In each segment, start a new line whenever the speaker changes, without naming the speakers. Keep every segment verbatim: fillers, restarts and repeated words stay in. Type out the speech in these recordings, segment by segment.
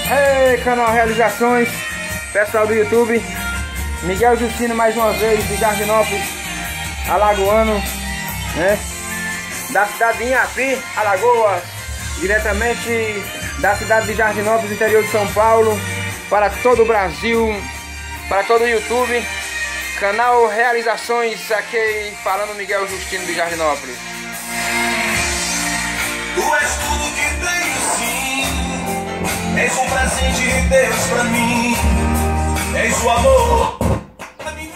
Ei, canal Realizações, pessoal do YouTube, Miguel Justino mais uma vez de Jardinópolis, alagoano, né? Da cidade de Inhapi, Alagoas, diretamente da cidade de Jardinópolis, interior de São Paulo, para todo o Brasil, para todo o YouTube, canal Realizações, aqui falando Miguel Justino de Jardinópolis.
Tu és tudo que tenho, sim. És um presente de Deus pra mim. És o amor pra mim.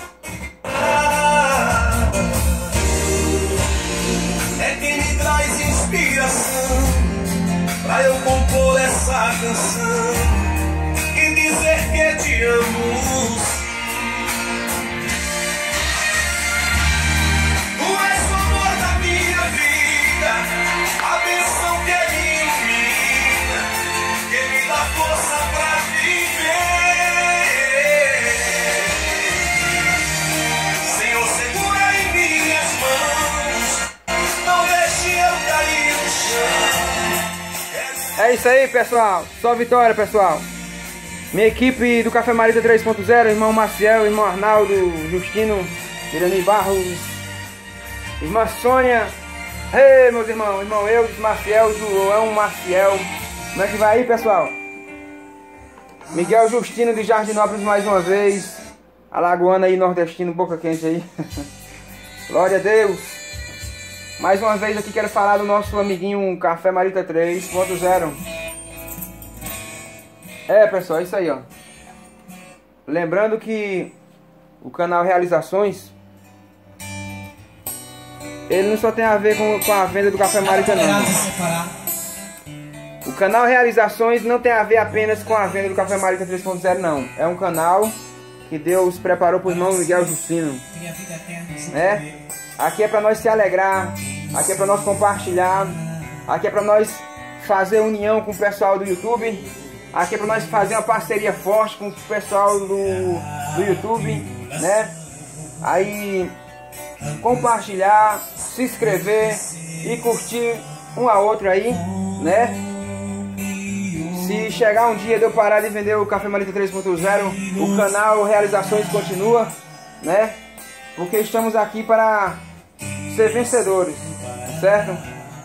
É quem me traz inspiração pra eu compor essa canção e dizer que te amo. Tu és o amor da minha vida, a bênção que me ilumina, que me dá força pra viver. Senhor, segura em minhas mãos, não deixe eu cair no chão.
É isso aí, pessoal. Só vitória, pessoal. Minha equipe do Café Marita três ponto zero, irmão Maciel, irmão Arnaldo, Justino, Irani Barros, irmã Sônia. Ei, meus irmãos, irmão Eudes, Maciel, João, Maciel. Como é que vai aí, pessoal? Miguel Justino de Jardinópolis mais uma vez. Alagoano aí, nordestino, boca quente aí. Glória a Deus. Mais uma vez aqui quero falar do nosso amiguinho Café Marita três ponto zero. É, pessoal, é isso aí, ó. Lembrando que o canal Realizações, ele não só tem a ver com, com a venda do Café Marita, não. O canal Realizações não tem a ver apenas com a venda do Café Marita três ponto zero, não. É um canal que Deus preparou para o irmão Miguel Justino, né? Aqui é para nós se alegrar, aqui é para nós compartilhar, aqui é para nós fazer união com o pessoal do YouTube, aqui é para nós fazer uma parceria forte com o pessoal do, do YouTube, né? Aí compartilhar, se inscrever e curtir um a outro aí, né? Se chegar um dia de eu parar de vender o Café Marita três ponto zero, o canal Realizações continua, né? Porque estamos aqui para ser vencedores, certo?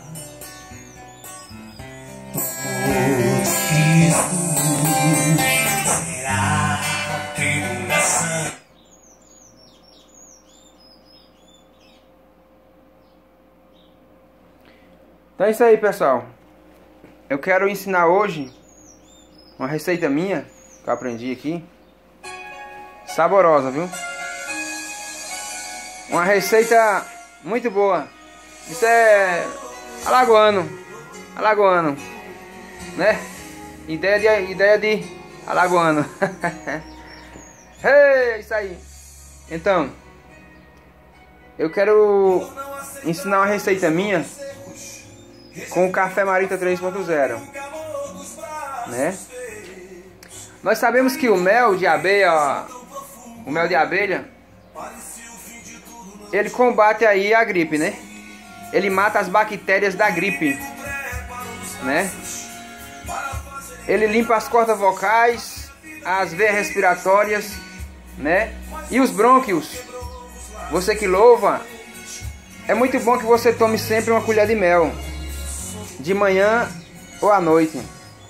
Então é isso aí, pessoal. Eu quero ensinar hoje uma receita minha que eu aprendi aqui. Saborosa, viu? Uma receita muito boa. Isso é alagoano. Alagoano, né? Ideia de, ideia de alagoano. É isso aí. Então, eu quero ensinar uma receita minha com o Café Marita três ponto zero, né? Nós sabemos que o mel de abelha, ó, o mel de abelha, ele combate aí a gripe, né? Ele mata as bactérias da gripe, né? Ele limpa as cordas vocais, as veias respiratórias, né? E os brônquios. Você que louva, é muito bom que você tome sempre uma colher de mel, de manhã ou à noite.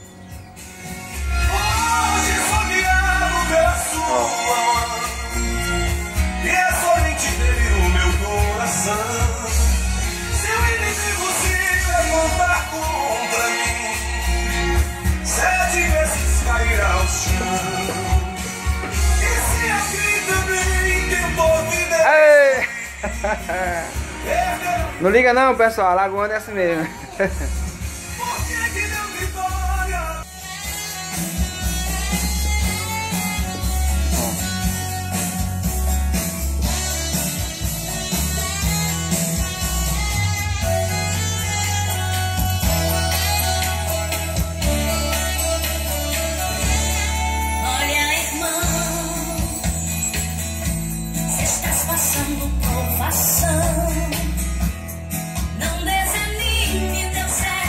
Não liga não, pessoal, Alagoano é assim mesmo.
Não desanime, deu certo.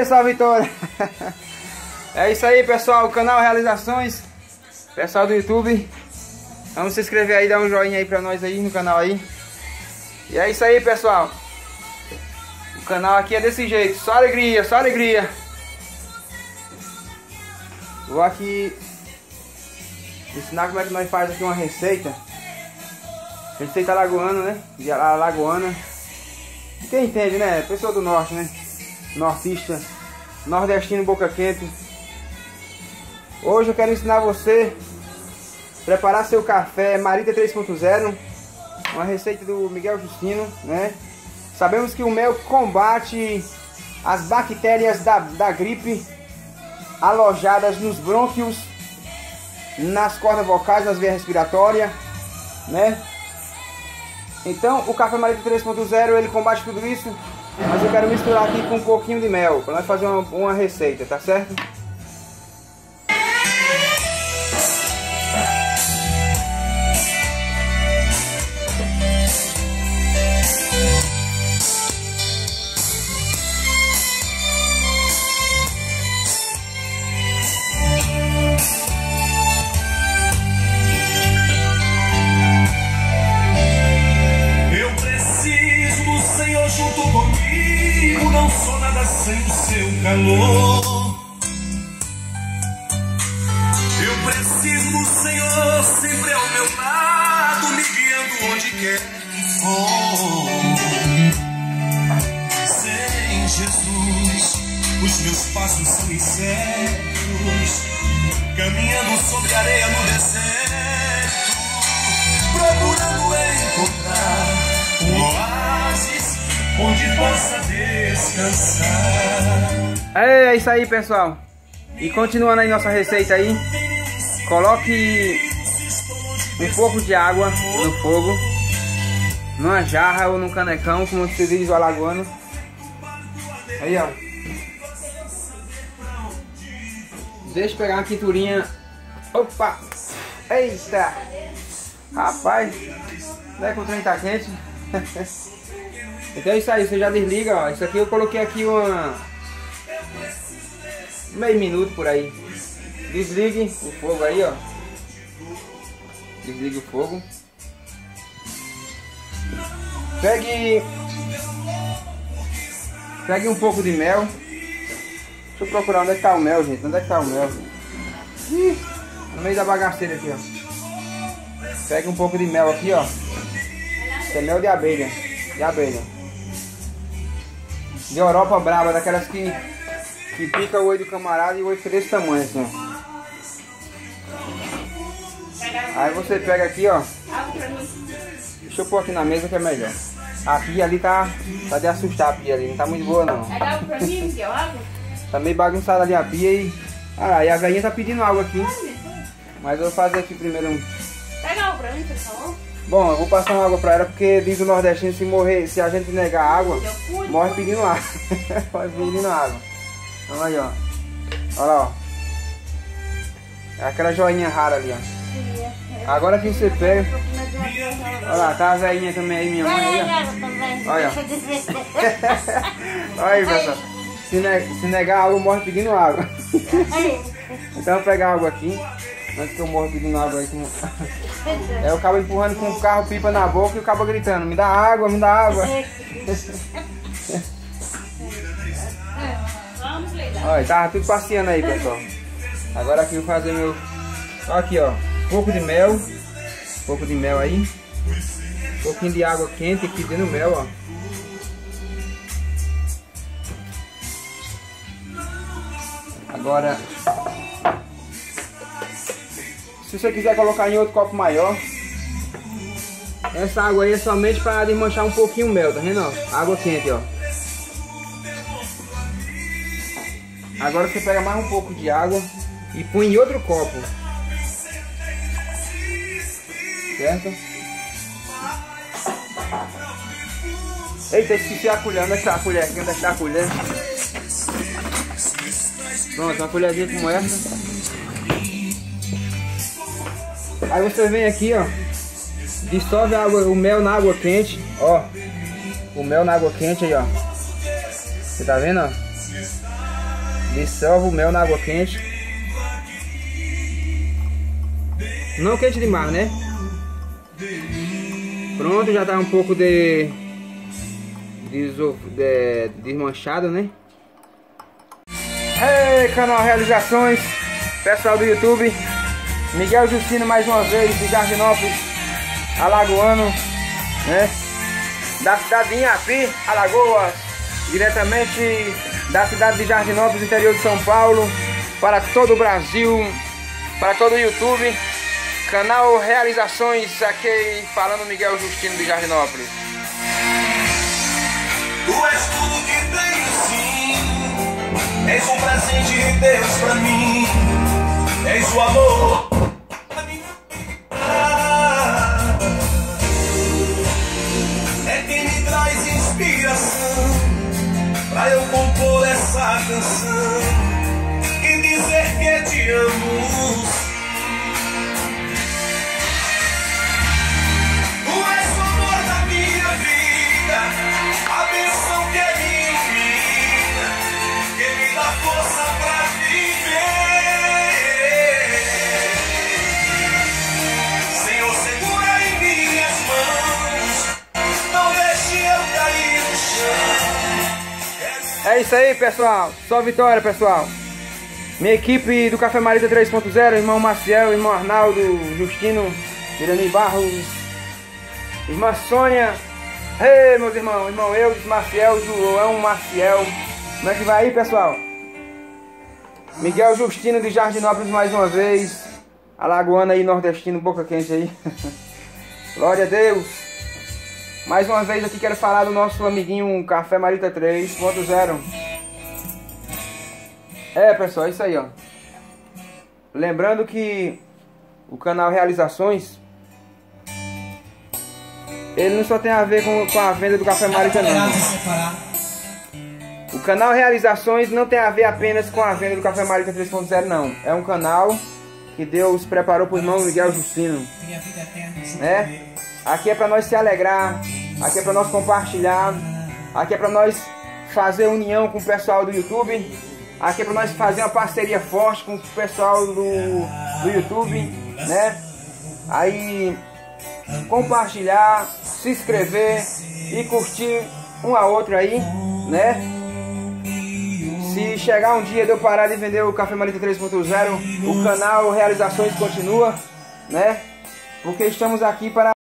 Aê, só Vitória. É isso aí, pessoal. O canal Realizações. Pessoal do YouTube. Vamos se inscrever aí, dar um joinha aí pra nós aí no canal aí. E é isso aí, pessoal. O canal aqui é desse jeito. Só alegria, só alegria. Vou aqui ensinar como é que nós faz aqui uma receita. Receita alagoana, né? De alagoana. Quem entende, né? Pessoa do norte, né? Nortista, nordestino, boca quente. Hoje eu quero ensinar você a preparar seu café Marita três ponto zero. Uma receita do Miguel Justino, né? Sabemos que o mel combate as bactérias da, da gripe alojadas nos brônquios, nas cordas vocais, nas vias respiratórias, né? Então o café Marita três ponto zero ele combate tudo isso, mas eu quero misturar aqui com um pouquinho de mel para nós fazer uma, uma receita, tá certo?
Sem o seu calor, eu preciso do Senhor sempre ao meu lado, me guiando onde quer que for. Sem Jesus, os meus passos são incertos, caminhando sobre a areia no deserto, procurando encontrar um oásis onde possa descansar.
É isso aí, pessoal. E continuando aí nossa receita aí, coloque um pouco de água no fogo, numa jarra ou num canecão, como se diz o alagoano. Aí, ó. Deixa eu pegar uma quinturinha. Opa! Eita! Rapaz, não é que o trem tá quente? Então é isso aí, você já desliga, ó. Isso aqui eu coloquei aqui uma meio minuto por aí. Desligue o fogo aí, ó. Desligue o fogo. Pegue Pegue um pouco de mel. Deixa eu procurar onde é que tá o mel, gente. Onde é que tá o mel? Ih, no meio da bagaceira aqui, ó. Pegue um pouco de mel aqui, ó. Isso é mel de abelha. De abelha. De Europa braba, daquelas que, que pica o olho do camarada e o olho fica desse tamanho assim, ó. Aí você pega aqui, ó. Deixa eu pôr aqui na mesa que é melhor. A pia ali tá, tá de assustar a pia ali, não tá muito boa não. Tá meio bagunçada ali a pia e... Ah, e a velhinha tá pedindo água aqui. Mas eu vou fazer aqui primeiro um...
Pega água pra mim, por favor.
Bom, eu vou passar uma água pra ela porque diz o nordestino, se morrer, se a gente negar água, morre pedindo água. Morre pedindo água. Então aí, ó. Olha lá, ó. É aquela joinha rara ali, ó. Agora que você pega. Olha lá, tá a velhinha também aí, minha mãe aí, ó. Olha. Olha aí, pessoal. Se, ne se negar água, morre pedindo água. Então eu vou pegar água aqui. Antes que eu morro pedindo água aí. Com... É o cabo empurrando com o carro pipa na boca e o cabo gritando: me dá água, me dá água. Olha, tava tudo passeando aí, pessoal. Agora aqui eu vou fazer meu... Aqui, ó. Um pouco de mel. Um pouco de mel aí. Um pouquinho de água quente aqui dentro do mel, ó. Agora... Se você quiser colocar em outro copo maior, essa água aí é somente para desmanchar um pouquinho o mel, tá vendo? Ó? Água quente, ó. Agora você pega mais um pouco de água e põe em outro copo. Certo? Eita, esqueci a colher. Onde é que tá a colher? Onde é que tá a colher? Pronto, uma colherzinha como essa. Aí você vem aqui, ó, dissolve a água, o mel na água quente, ó, o mel na água quente aí, ó, você tá vendo, ó? Dissolve o mel na água quente. Não quente demais, né? Pronto, já tá um pouco de, de, de desmanchado, né? Ei, canal Realizações, pessoal do YouTube, Miguel Justino mais uma vez de Jardinópolis, alagoano, né? Da cidade de Inhapi, Alagoas, diretamente da cidade de Jardinópolis, interior de São Paulo, para todo o Brasil, para todo o YouTube. Canal Realizações, aqui falando Miguel Justino de Jardinópolis.
Tu és tudo que tenho, sim. És um presente de Deus pra mim. És o amor da minha vida. É quem me traz inspiração pra eu compor essa canção e dizer que te amo. A bênção que me ilumina, que me dá força pra viver. Senhor, segura em minhas mãos, não deixe eu cair no chão.
É isso aí, pessoal. Só vitória, pessoal. Minha equipe do Café Marita três ponto zero, irmão Maciel, irmão Arnaldo, Justino, Irani Barros, irmã Sônia. Ei, meus irmãos, irmão Eudes, Maciel, João, Maciel. Como é que vai aí, pessoal? Miguel Justino de Jardinópolis mais uma vez. Alagoano aí, nordestino, boca quente aí. Glória a Deus. Mais uma vez aqui quero falar do nosso amiguinho Café Marita três ponto zero. É, pessoal, é isso aí, ó. Lembrando que o canal Realizações, ele não só tem a ver com, com a venda do Café Marita, não. O canal Realizações não tem a ver apenas com a venda do Café Marita três ponto zero, não. É um canal que Deus preparou para o irmão Miguel Justino, né? Aqui é para nós se alegrar, aqui é para nós compartilhar, aqui é para nós fazer união com o pessoal do YouTube, aqui é para nós fazer uma parceria forte com o pessoal do, do YouTube, né? Aí compartilhar, se inscrever e curtir um a outro aí, né? Se chegar um dia de eu parar de vender o Café Marita três ponto zero, o canal Realizações continua, né? Porque estamos aqui para